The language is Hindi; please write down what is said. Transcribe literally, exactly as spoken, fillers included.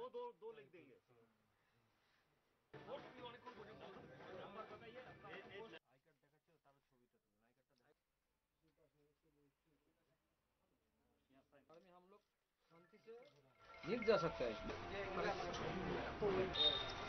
दो दो दो लिख देंगे। নাম্বার बताइए आपका आई कार्ड দেখাচ্ছে তার ছবিটা তুলুন आई कार्डটা देखिए हम लोग शांति से लिख जा सकता है।